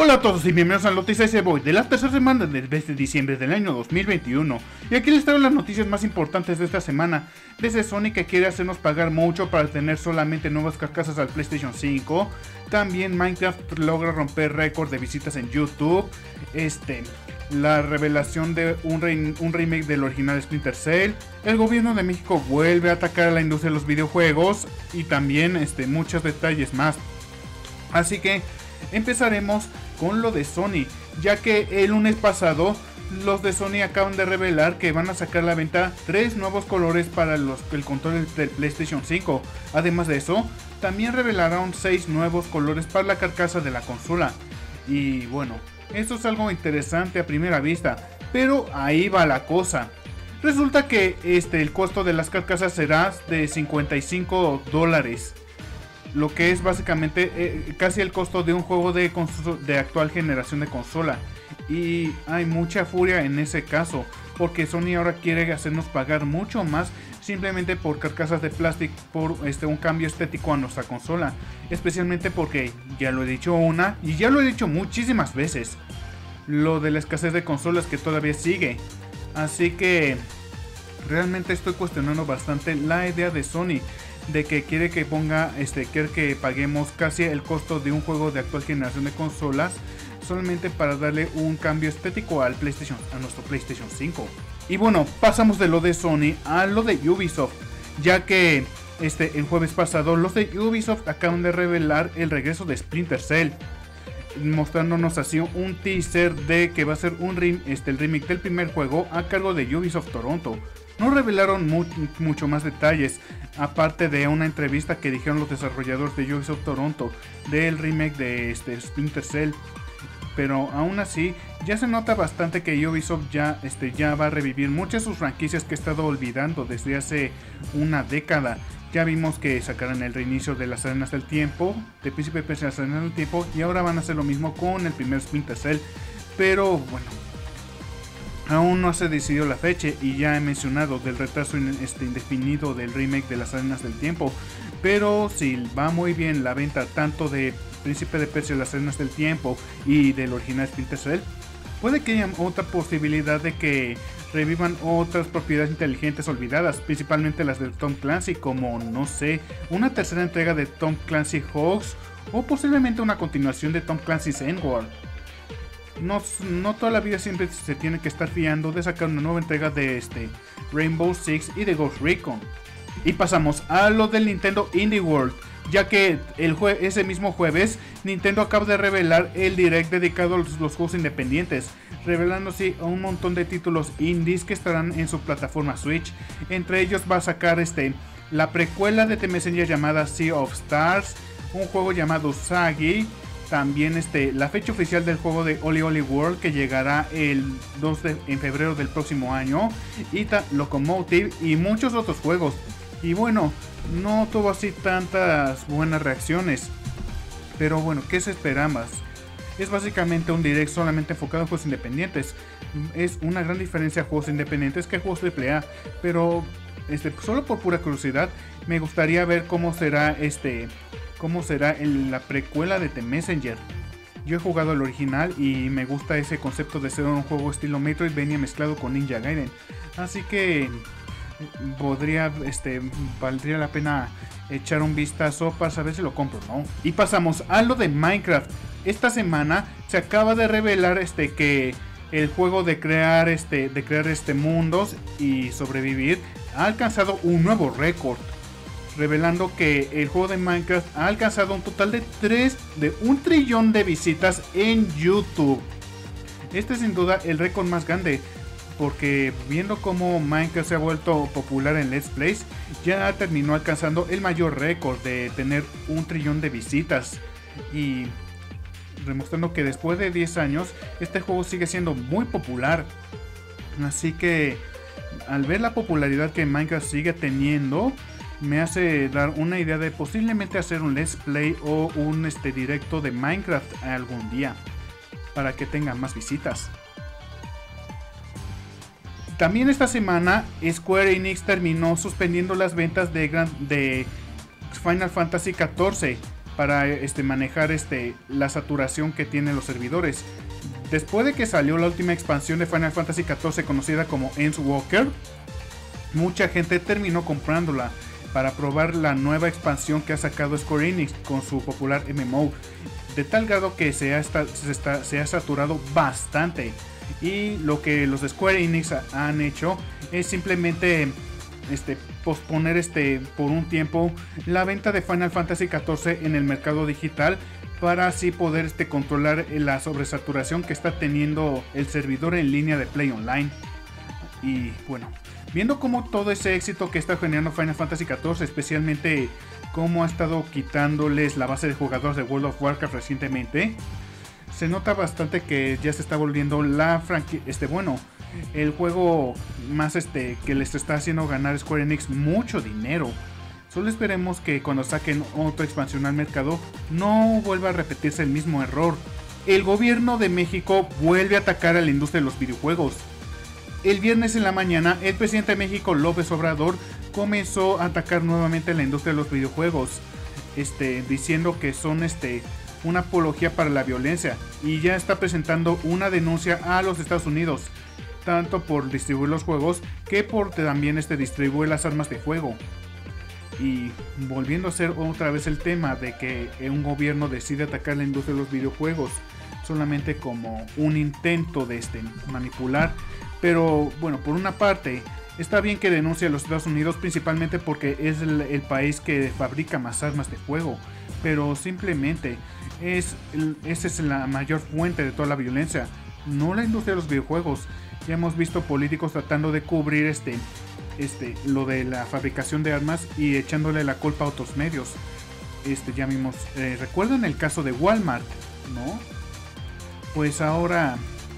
Hola a todos y bienvenidos a Noticias de Boy de la tercera semana del mes de diciembre del año 2021. Y aquí les traigo las noticias más importantes de esta semana. Desde Sony, que quiere hacernos pagar mucho para tener solamente nuevas carcasas al PlayStation 5. También Minecraft logra romper récord de visitas en YouTube. La revelación de un remake del original Splinter Cell. El gobierno de México vuelve a atacar a la industria de los videojuegos. Y también muchos detalles más. Así que empezaremos con lo de Sony, ya que el lunes pasado los de Sony acaban de revelar que van a sacar a la venta 3 nuevos colores para el control del PlayStation 5. Además de eso, también revelaron 6 nuevos colores para la carcasa de la consola. Y bueno, esto es algo interesante a primera vista, pero ahí va la cosa. Resulta que el costo de las carcasas será de $55. Lo que es básicamente casi el costo de un juego de actual generación de consola. Y hay mucha furia en ese caso, porque Sony ahora quiere hacernos pagar mucho más simplemente por carcasas de plástico, por un cambio estético a nuestra consola. Especialmente porque, ya lo he dicho una y ya lo he dicho muchísimas veces, lo de la escasez de consolas que todavía sigue. Así que realmente estoy cuestionando bastante la idea de Sony, de que quiere que quiere que paguemos casi el costo de un juego de actual generación de consolas solamente para darle un cambio estético a nuestro PlayStation 5. Y bueno, pasamos de lo de Sony a lo de Ubisoft, ya que el jueves pasado los de Ubisoft acaban de revelar el regreso de Splinter Cell, mostrándonos así un teaser de que va a ser el remake del primer juego a cargo de Ubisoft Toronto. No revelaron mucho más detalles, aparte de una entrevista que dijeron los desarrolladores de Ubisoft Toronto del remake de Splinter Cell. Pero aún así, ya se nota bastante que Ubisoft ya va a revivir muchas de sus franquicias que he estado olvidando desde hace una década. Ya vimos que sacaron el reinicio de las Arenas del Tiempo, de Príncipe Persia las Arenas del Tiempo, y ahora van a hacer lo mismo con el primer Splinter Cell. Pero bueno, aún no se decidió la fecha y ya he mencionado del retraso indefinido del remake de las Arenas del Tiempo. Pero si va muy bien la venta tanto de Príncipe de Persia las Arenas del Tiempo y del original Splinter Cell, puede que haya otra posibilidad de que revivan otras propiedades inteligentes olvidadas, principalmente las de Tom Clancy, como no sé, una tercera entrega de Tom Clancy Hogs o posiblemente una continuación de Tom Clancy's Endward. No toda la vida siempre se tiene que estar fiando de sacar una nueva entrega de Rainbow Six y de Ghost Recon. Y pasamos a lo del Nintendo Indie World, ya que ese mismo jueves Nintendo acaba de revelar el direct dedicado a los juegos independientes, revelando así a un montón de títulos indies que estarán en su plataforma Switch. Entre ellos va a sacar la precuela de The Messenger llamada Sea of Stars, un juego llamado Sagi. También la fecha oficial del juego de Oli Oli World, que llegará el 2 en febrero del próximo año, y Locomotive y muchos otros juegos. Y bueno, no tuvo así tantas buenas reacciones, pero bueno, ¿qué se espera más? Es básicamente un direct solamente enfocado en juegos independientes. Es una gran diferencia a juegos independientes que a juegos AAA, pero solo por pura curiosidad me gustaría ver cómo será la precuela de The Messenger. Yo he jugado el original y me gusta ese concepto de ser un juego estilo Metroidvania mezclado con Ninja Gaiden, así que valdría la pena echar un vistazo para saber si lo compro o no. Y pasamos a lo de Minecraft. Esta semana se acaba de revelar que el juego de crear mundos y sobrevivir ha alcanzado un nuevo récord, revelando que el juego de Minecraft ha alcanzado un total de 1 trillón de visitas en YouTube. Este es sin duda el récord más grande, porque viendo cómo Minecraft se ha vuelto popular en Let's Plays, ya terminó alcanzando el mayor récord de tener 1 trillón de visitas, y demostrando que después de 10 años este juego sigue siendo muy popular. Así que al ver la popularidad que Minecraft sigue teniendo, me hace dar una idea de posiblemente hacer un Let's Play o un directo de Minecraft algún día, para que tenga más visitas. También esta semana Square Enix terminó suspendiendo las ventas de Final Fantasy XIV para manejar la saturación que tienen los servidores. Después de que salió la última expansión de Final Fantasy XIV conocida como Endwalker, mucha gente terminó comprándola para probar la nueva expansión que ha sacado Square Enix con su popular MMO, de tal grado que se ha saturado bastante. Y lo que los de Square Enix han hecho es simplemente posponer por un tiempo la venta de Final Fantasy XIV en el mercado digital, para así poder controlar la sobresaturación que está teniendo el servidor en línea de Play Online. Y bueno, viendo cómo todo ese éxito que está generando Final Fantasy XIV, especialmente cómo ha estado quitándoles la base de jugadores de World of Warcraft recientemente, se nota bastante que ya se está volviendo la el juego más que les está haciendo ganar Square Enix mucho dinero. Solo esperemos que cuando saquen otra expansión al mercado no vuelva a repetirse el mismo error. El gobierno de México vuelve a atacar a la industria de los videojuegos. El viernes en la mañana, el presidente de México, López Obrador, comenzó a atacar nuevamente a la industria de los videojuegos, diciendo que son una apología para la violencia, y ya está presentando una denuncia a los Estados Unidos, tanto por distribuir los juegos que por también distribuir las armas de fuego. Y volviendo a ser otra vez el tema de que un gobierno decide atacar la industria de los videojuegos solamente como un intento de manipular. Pero bueno, por una parte está bien que denuncie a los Estados Unidos, principalmente porque es el país que fabrica más armas de fuego, pero simplemente esa es la mayor fuente de toda la violencia, no la industria de los videojuegos. Ya hemos visto políticos tratando de cubrir lo de la fabricación de armas y echándole la culpa a otros medios. Ya vimos, ¿recuerdan el caso de Walmart? ¿No? Pues ahora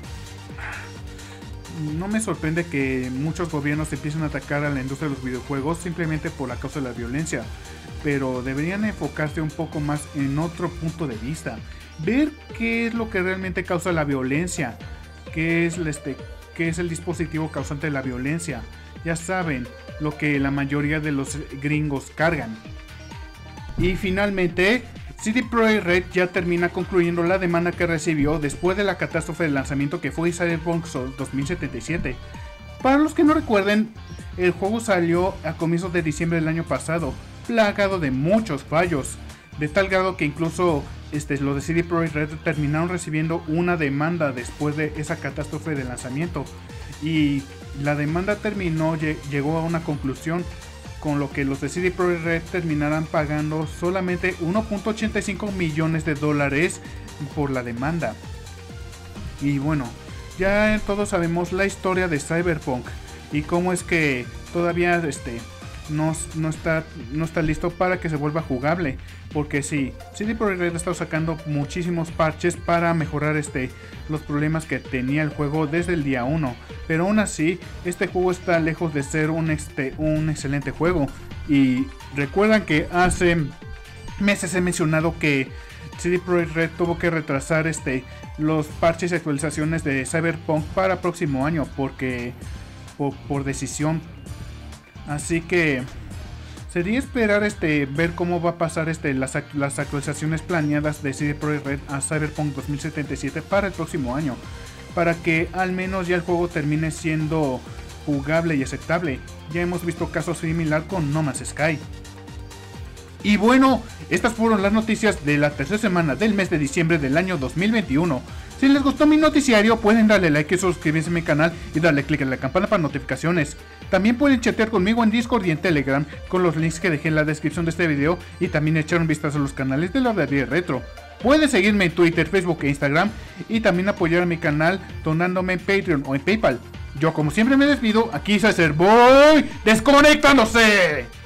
no me sorprende que muchos gobiernos empiecen a atacar a la industria de los videojuegos simplemente por la causa de la violencia, pero deberían enfocarse un poco más en otro punto de vista, ver qué es lo que realmente causa la violencia, qué es el dispositivo causante de la violencia. Ya saben, lo que la mayoría de los gringos cargan. Y finalmente, CD Projekt Red ya termina concluyendo la demanda que recibió después de la catástrofe de lanzamiento que fue Cyberpunk 2077. Para los que no recuerden, el juego salió a comienzos de diciembre del año pasado, plagado de muchos fallos, de tal grado que incluso los de CD Projekt Red terminaron recibiendo una demanda después de esa catástrofe de lanzamiento, y la demanda llegó a una conclusión, con lo que los de CD Projekt Red terminarán pagando solamente 1.85 millones de dólares por la demanda. Y bueno, ya todos sabemos la historia de Cyberpunk y cómo es que todavía no está listo para que se vuelva jugable, porque sí, CD Projekt Red está sacando muchísimos parches para mejorar los problemas que tenía el juego desde el día 1, pero aún así este juego está lejos de ser un excelente juego. Y recuerdan que hace meses he mencionado que CD Projekt Red tuvo que retrasar los parches y actualizaciones de Cyberpunk para próximo año porque por decisión. Así que sería esperar ver cómo va a pasar las actualizaciones planeadas de CD Projekt Red a Cyberpunk 2077 para el próximo año, para que al menos ya el juego termine siendo jugable y aceptable. Ya hemos visto casos similar con No Man's Sky. Y bueno, estas fueron las noticias de la tercera semana del mes de diciembre del año 2021. Si les gustó mi noticiario, pueden darle like y suscribirse a mi canal y darle click en la campana para notificaciones. También pueden chatear conmigo en Discord y en Telegram con los links que dejé en la descripción de este video, y también echar un vistazo a los canales de la Verdad Retro. Pueden seguirme en Twitter, Facebook e Instagram, y también apoyar a mi canal donándome en Patreon o en PayPal. Yo como siempre me despido, aquí César Boy desconectándose.